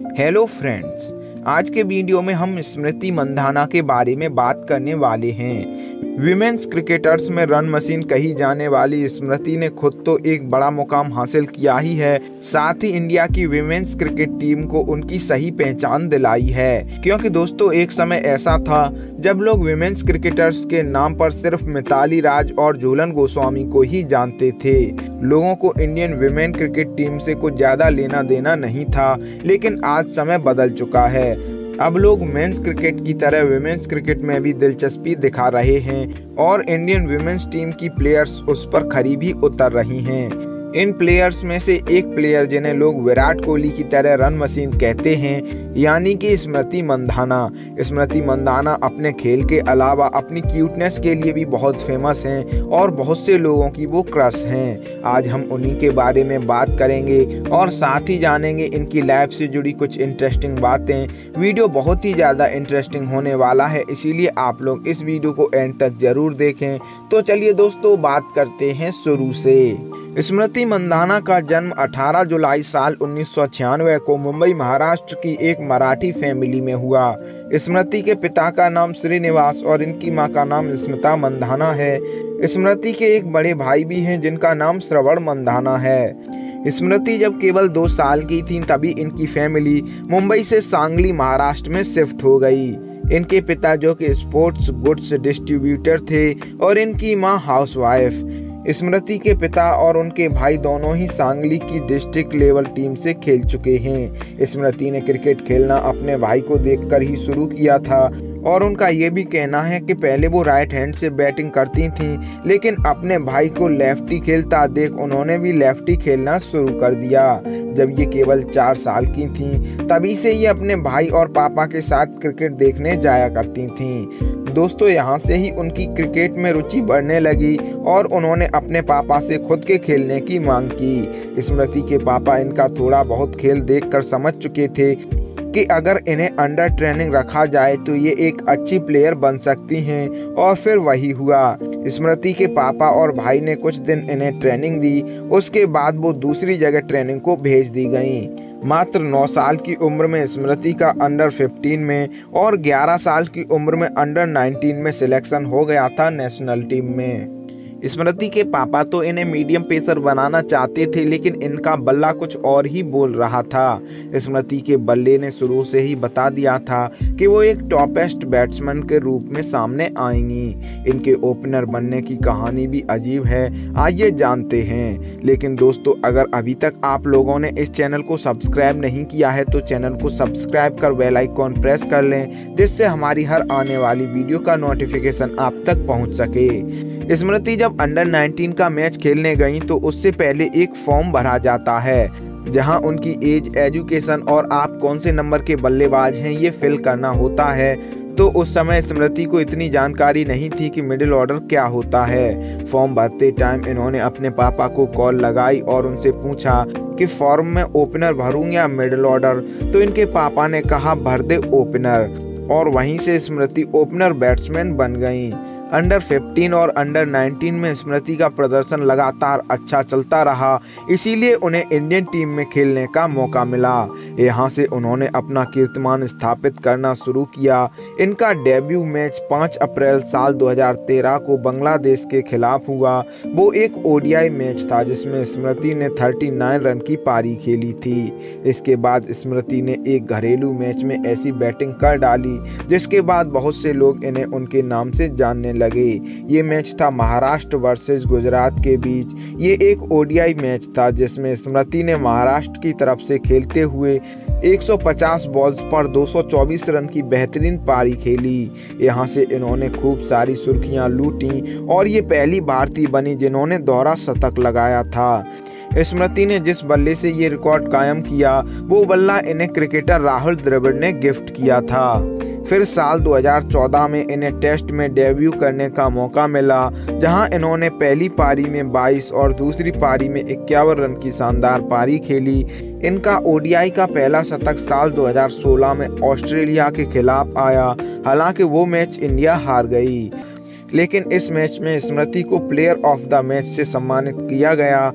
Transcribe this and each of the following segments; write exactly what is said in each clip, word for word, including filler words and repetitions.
Hello friends, आज के video में हम स्मृति मंधाना के बारे में बात करने वाले हैं। विमेंस क्रिकेटर्स में रन मशीन कही जाने वाली स्मृति ने खुद तो एक बड़ा मुकाम हासिल किया ही है, साथ ही इंडिया की विमेंस क्रिकेट टीम को उनकी सही पहचान दिलाई है। क्योंकि दोस्तों, एक समय ऐसा था जब लोग विमेंस क्रिकेटर्स के नाम पर सिर्फ मिताली राज और झूलन गोस्वामी को ही जानते थे। लोगों को इंडियन विमेन क्रिकेट टीम से कुछ ज्यादा लेना देना नहीं था, लेकिन आज समय बदल चुका है। अब लोग मेंस क्रिकेट की तरह विमेंस क्रिकेट में भी दिलचस्पी दिखा रहे हैं और इंडियन विमेंस टीम की प्लेयर्स उस पर खरी भी उतर रही हैं। इन प्लेयर्स में से एक प्लेयर जिन्हें लोग विराट कोहली की तरह रन मशीन कहते हैं, यानी कि स्मृति मंधाना। स्मृति मंधाना अपने खेल के अलावा अपनी क्यूटनेस के लिए भी बहुत फेमस हैं और बहुत से लोगों की वो क्रश हैं। आज हम उन्हीं के बारे में बात करेंगे और साथ ही जानेंगे इनकी लाइफ से जुड़ी कुछ इंटरेस्टिंग बातें। वीडियो बहुत ही ज़्यादा इंटरेस्टिंग होने वाला है, इसीलिए आप लोग इस वीडियो को एंड तक जरूर देखें। तो चलिए दोस्तों, बात करते हैं शुरू से। स्मृति मंधाना का जन्म अठारह जुलाई साल उन्नीस सौ छियानवे को मुंबई महाराष्ट्र की एक मराठी फैमिली में हुआ। स्मृति के पिता का नाम श्रीनिवास और इनकी मां का नाम स्मिता मंधाना है। स्मृति के एक बड़े भाई भी हैं जिनका नाम श्रवण मंधाना है। स्मृति जब केवल दो साल की थी तभी इनकी फैमिली मुंबई से सांगली महाराष्ट्र में शिफ्ट हो गई। इनके पिता जो कि स्पोर्ट्स गुड्स डिस्ट्रीब्यूटर थे और इनकी मां हाउसवाइफ। स्मृति के पिता और उनके भाई दोनों ही सांगली की डिस्ट्रिक्ट लेवल टीम से खेल चुके हैं। स्मृति ने क्रिकेट खेलना अपने भाई को देखकर ही शुरू किया था और उनका ये भी कहना है कि पहले वो राइट हैंड से बैटिंग करती थीं, लेकिन अपने भाई को लेफ्टी खेलता देख उन्होंने भी लेफ्टी खेलना शुरू कर दिया। जब ये केवल चार साल की थीं, तभी से ये अपने भाई और पापा के साथ क्रिकेट देखने जाया करती थीं। दोस्तों, यहाँ से ही उनकी क्रिकेट में रुचि बढ़ने लगी और उन्होंने अपने पापा से खुद के खेलने की मांग की। स्मृति के पापा इनका थोड़ा बहुत खेल देखकर समझ चुके थे कि अगर इन्हें अंडर ट्रेनिंग रखा जाए तो ये एक अच्छी प्लेयर बन सकती हैं, और फिर वही हुआ। स्मृति के पापा और भाई ने कुछ दिन इन्हें ट्रेनिंग दी, उसके बाद वो दूसरी जगह ट्रेनिंग को भेज दी गई। मात्र नौ साल की उम्र में स्मृति का अंडर पंद्रह में और ग्यारह साल की उम्र में अंडर उन्नीस में सिलेक्शन हो गया था नेशनल टीम में। स्मृति के पापा तो इन्हें मीडियम पेसर बनाना चाहते थे, लेकिन इनका बल्ला कुछ और ही बोल रहा था। स्मृति के बल्ले ने शुरू से ही बता दिया था कि वो एक टॉपेस्ट बैट्समैन के रूप में सामने आएंगी। इनके ओपनर बनने की कहानी भी अजीब है, आइए जानते हैं। लेकिन दोस्तों, अगर अभी तक आप लोगों ने इस चैनल को सब्सक्राइब नहीं किया है तो चैनल को सब्सक्राइब कर बेल आइकॉन प्रेस कर लें, जिससे हमारी हर आने वाली वीडियो का नोटिफिकेशन आप तक पहुँच सके। स्मृति जब अंडर उन्नीस का मैच खेलने गई तो उससे पहले एक फॉर्म भरा जाता है जहां उनकी एज, एजुकेशन और आप कौन से नंबर के बल्लेबाज हैं ये फिल करना होता है। तो उस समय स्मृति को इतनी जानकारी नहीं थी कि मिडिल ऑर्डर क्या होता है। फॉर्म भरते टाइम इन्होंने अपने पापा को कॉल लगाई और उनसे पूछा कि फॉर्म में ओपनर भरूं या मिडिल ऑर्डर। तो इनके पापा ने कहा भर दे ओपनर, और वहीं से स्मृति ओपनर बैट्समैन बन गई। अंडर पंद्रह और अंडर उन्नीस में स्मृति का प्रदर्शन लगातार अच्छा चलता रहा, इसीलिए उन्हें इंडियन टीम में खेलने का मौका मिला। यहां से उन्होंने अपना कीर्तिमान स्थापित करना शुरू किया। इनका डेब्यू मैच पाँच अप्रैल साल दो हज़ार तेरह को बांग्लादेश के खिलाफ हुआ। वो एक ओडीआई मैच था जिसमें स्मृति ने उनतालीस रन की पारी खेली थी। इसके बाद स्मृति ने एक घरेलू मैच में ऐसी बैटिंग कर डाली जिसके बाद बहुत से लोग इन्हें उनके नाम से जानने लगे। ये मैच था महाराष्ट्र वर्सेस गुजरात के बीच। ये एक ओडीआई मैच था जिसमें स्मृति ने महाराष्ट्र की तरफ से खेलते हुए एक सौ पचास बॉल्स पर दो सौ चौबीस रन की बेहतरीन पारी खेली। यहां से इन्होंने खूब सारी सुर्खियां लूटी और ये पहली भारतीय बनी जिन्होंने दोहरा शतक लगाया था। स्मृति ने जिस बल्ले से ये रिकॉर्ड कायम किया वो बल्ला इन्हें क्रिकेटर राहुल द्रविड़ ने गिफ्ट किया था। फिर साल दो हज़ार चौदह में इन्हें टेस्ट में डेब्यू करने का मौका मिला, जहां इन्होंने पहली पारी में बाईस और दूसरी पारी में इक्यावन रन की शानदार पारी खेली। इनका ओडीआई का पहला शतक साल दो हज़ार सोलह में ऑस्ट्रेलिया के खिलाफ आया, हालांकि वो मैच इंडिया हार गई। लेकिन इस मैच में स्मृति को प्लेयर ऑफ द मैच से सम्मानित किया गया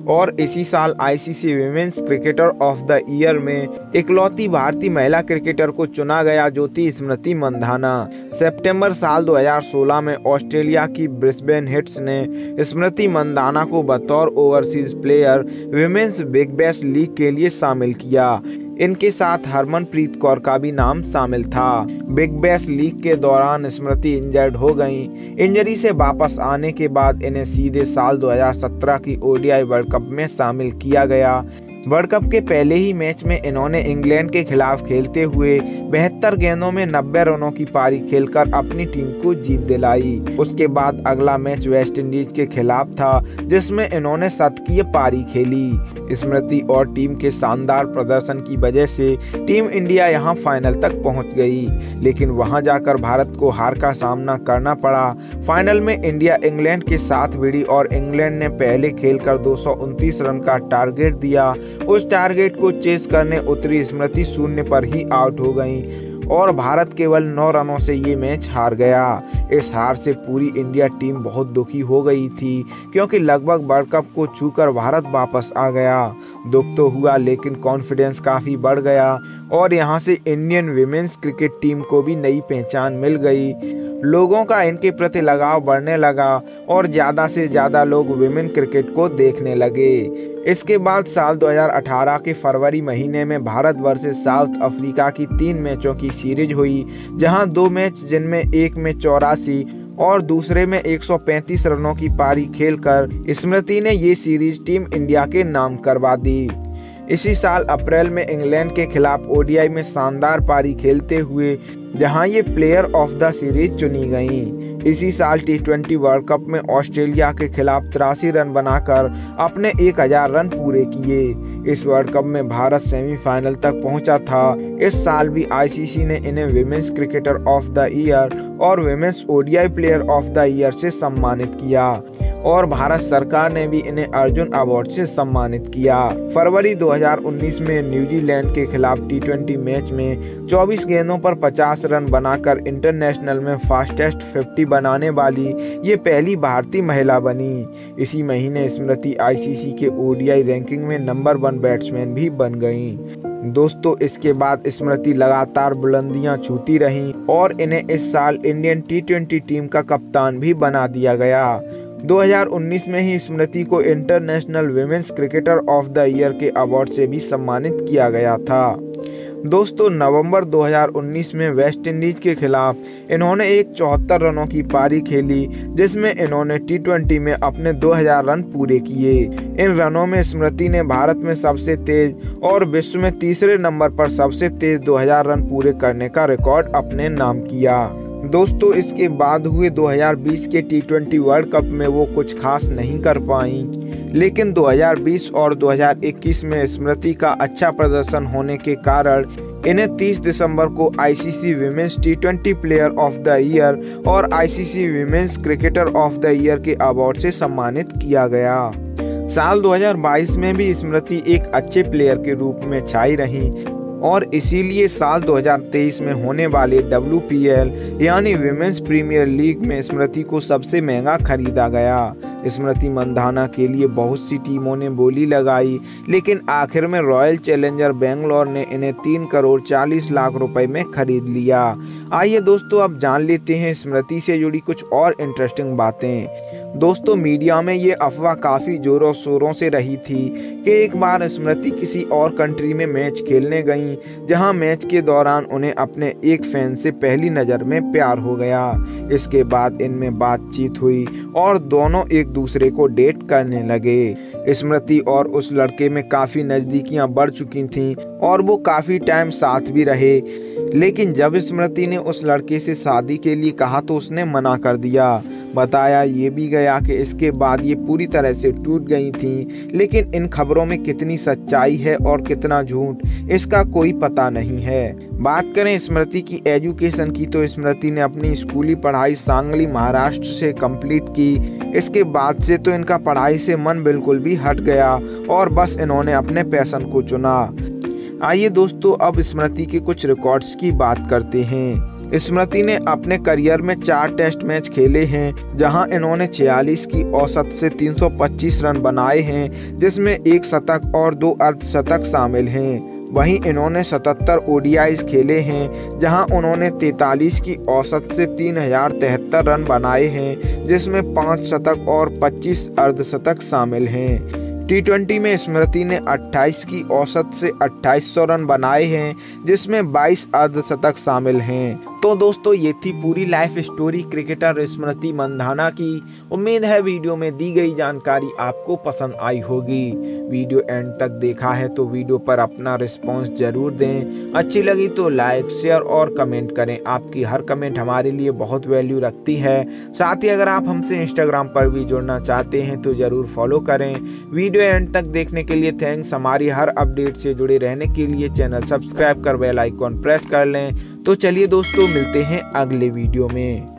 और इसी साल ICC women's cricketer of the year में इकलौती भारतीय महिला क्रिकेटर को चुना गया जो थी स्मृति मंधाना। सितंबर साल दो हज़ार सोलह में ऑस्ट्रेलिया की ब्रिस्बेन हिट्स ने स्मृति मंधाना को बतौर overseas player women's Big Bash League के लिए शामिल किया। इनके साथ हरमनप्रीत कौर का भी नाम शामिल था। बिग बैश लीग के दौरान स्मृति इंजर्ड हो गईं। इंजरी से वापस आने के बाद इन्हें सीधे साल दो हज़ार सत्रह की ओडीआई वर्ल्ड कप में शामिल किया गया। वर्ल्ड कप के पहले ही मैच में इन्होंने इंग्लैंड के खिलाफ खेलते हुए बहत्तर गेंदों में नब्बे रनों की पारी खेलकर अपनी टीम को जीत दिलाई। उसके बाद अगला मैच वेस्ट इंडीज के खिलाफ था जिसमें इन्होंने शतकीय पारी खेली। स्मृति और टीम के शानदार प्रदर्शन की वजह से टीम इंडिया यहां फाइनल तक पहुंच गई, लेकिन वहां जाकर भारत को हार का सामना करना पड़ा। फाइनल में इंडिया इंग्लैंड के साथ भिड़ी और इंग्लैंड ने पहले खेलकर दो सौ उनतीस रन का टारगेट दिया। उस टारगेट को चेस करने उतरी स्मृति शून्य पर ही आउट हो गई और भारत केवल नौ रनों से ये मैच हार गया। इस हार से पूरी इंडिया टीम बहुत दुखी हो गई थी क्योंकि लगभग वर्ल्ड कप को छूकर भारत वापस आ गया। दुख तो हुआ लेकिन कॉन्फिडेंस काफ़ी बढ़ गया और यहाँ से इंडियन विमेंस क्रिकेट टीम को भी नई पहचान मिल गई। लोगों का इनके प्रति लगाव बढ़ने लगा और ज़्यादा से ज़्यादा लोग विमेन क्रिकेट को देखने लगे। इसके बाद साल दो हज़ार अठारह के फरवरी महीने में भारत वर्सेस साउथ अफ्रीका की तीन मैचों की सीरीज हुई, जहां दो मैच जिनमें एक में चौरासी और दूसरे में एक सौ पैंतीस रनों की पारी खेलकर स्मृति ने ये सीरीज टीम इंडिया के नाम करवा दी। इसी साल अप्रैल में इंग्लैंड के खिलाफ ओडीआई में शानदार पारी खेलते हुए जहां ये प्लेयर ऑफ द सीरीज चुनी गईं। इसी साल टी ट्वेंटी वर्ल्ड कप में ऑस्ट्रेलिया के खिलाफ तिरासी रन बनाकर अपने एक हज़ार रन पूरे किए। इस वर्ल्ड कप में भारत सेमीफाइनल तक पहुंचा था। इस साल भी आईसीसी ने इन्हें women's cricketer of the year और women's ODI player of the year से सम्मानित किया और भारत सरकार ने भी इन्हें अर्जुन अवार्ड से सम्मानित किया। फरवरी दो हज़ार उन्नीस में न्यूजीलैंड के खिलाफ टी ट्वेंटी मैच में चौबीस गेंदों पर पचास रन बनाकर इंटरनेशनल में फास्टेस्ट पचास बनाने वाली ये पहली भारतीय महिला बनी। इसी महीने स्मृति आईसीसी के ओडीआई रैंकिंग में नंबर वन बैट्समैन भी बन गईं। दोस्तों, इसके बाद स्मृति लगातार बुलंदियां छूती रहीं और इन्हें इस साल इंडियन टी ट्वेंटी टीम का कप्तान भी बना दिया गया। दो हज़ार उन्नीस में ही स्मृति को international women's cricketer of the year के अवार्ड से भी सम्मानित किया गया था। दोस्तों, नवंबर दो हज़ार उन्नीस में वेस्ट इंडीज के खिलाफ इन्होंने एक चौहत्तर रनों की पारी खेली जिसमें इन्होंने टी ट्वेंटी में अपने दो हज़ार रन पूरे किए। इन रनों में स्मृति ने भारत में सबसे तेज और विश्व में तीसरे नंबर पर सबसे तेज दो हज़ार रन पूरे करने का रिकॉर्ड अपने नाम किया। दोस्तों, इसके बाद हुए दो हज़ार बीस के टी ट्वेंटी वर्ल्ड कप में वो कुछ खास नहीं कर पाई, लेकिन दो हज़ार बीस और दो हज़ार इक्कीस में स्मृति का अच्छा प्रदर्शन होने के कारण इन्हें तीस दिसंबर को ICC women's T twenty player of the year और ICC women's cricketer of the year के अवार्ड से सम्मानित किया गया। साल दो हज़ार बाईस में भी स्मृति एक अच्छे प्लेयर के रूप में छाई रही और इसीलिए साल दो हज़ार तेईस में होने वाले डब्ल्यू पी एल यानी विमेंस प्रीमियर लीग में स्मृति को सबसे महंगा खरीदा गया। स्मृति मंधाना के लिए बहुत सी टीमों ने बोली लगाई, लेकिन आखिर में रॉयल चैलेंजर बेंगलोर ने इन्हें तीन करोड़ चालीस लाख रुपए में खरीद लिया। आइए दोस्तों, अब जान लेते हैं स्मृति से जुड़ी कुछ और इंटरेस्टिंग बातें। दोस्तों, मीडिया में ये अफवाह काफ़ी जोरों शोरों से रही थी कि एक बार स्मृति किसी और कंट्री में मैच खेलने गईं, जहां मैच के दौरान उन्हें अपने एक फैन से पहली नज़र में प्यार हो गया। इसके बाद इनमें बातचीत हुई और दोनों एक दूसरे को डेट करने लगे। स्मृति और उस लड़के में काफ़ी नज़दीकियां बढ़ चुकी थीं और वो काफ़ी टाइम साथ भी रहे, लेकिन जब स्मृति ने उस लड़के से शादी के लिए कहा तो उसने मना कर दिया। बताया ये भी गया कि इसके बाद ये पूरी तरह से टूट गई थीं, लेकिन इन खबरों में कितनी सच्चाई है और कितना झूठ, इसका कोई पता नहीं है। बात करें स्मृति की एजुकेशन की तो स्मृति ने अपनी स्कूली पढ़ाई सांगली महाराष्ट्र से कंप्लीट की। इसके बाद से तो इनका पढ़ाई से मन बिल्कुल भी हट गया और बस इन्होंने अपने पैशन को चुना। आइए दोस्तों, अब स्मृति के कुछ रिकॉर्ड्स की बात करते हैं। स्मृति ने अपने करियर में चार टेस्ट मैच खेले हैं, जहां इन्होंने छियालीस की औसत से तीन सौ पच्चीस रन बनाए हैं, जिसमें एक शतक और दो अर्धशतक शामिल हैं। वहीं इन्होंने सतहत्तर ओडीआईज खेले हैं, जहां उन्होंने तैंतालीस की औसत से तीन हजार तिहत्तर रन बनाए हैं, जिसमें पाँच शतक और पच्चीस अर्धशतक शामिल हैं। टी ट्वेंटी में स्मृति ने अट्ठाईस की औसत से अट्ठाईस सौ रन बनाए हैं, जिसमें बाईस अर्धशतक शामिल हैं। तो दोस्तों, ये थी पूरी life story cricketer Smriti Mandhana की। उम्मीद है वीडियो में दी गई जानकारी आपको पसंद आई होगी। वीडियो एंड तक देखा है तो वीडियो पर अपना रिस्पॉन्स जरूर दें। अच्छी लगी तो लाइक, शेयर और कमेंट करें। आपकी हर कमेंट हमारे लिए बहुत वैल्यू रखती है। साथ ही अगर आप हमसे इंस्टाग्राम पर भी जुड़ना चाहते हैं तो जरूर फॉलो करें। वीडियो एंड तक देखने के लिए थैंक्स। हमारी हर अपडेट से जुड़े रहने के लिए चैनल सब्सक्राइब कर बेल आइकॉन प्रेस कर लें। तो चलिए दोस्तों, मिलते हैं अगले वीडियो में।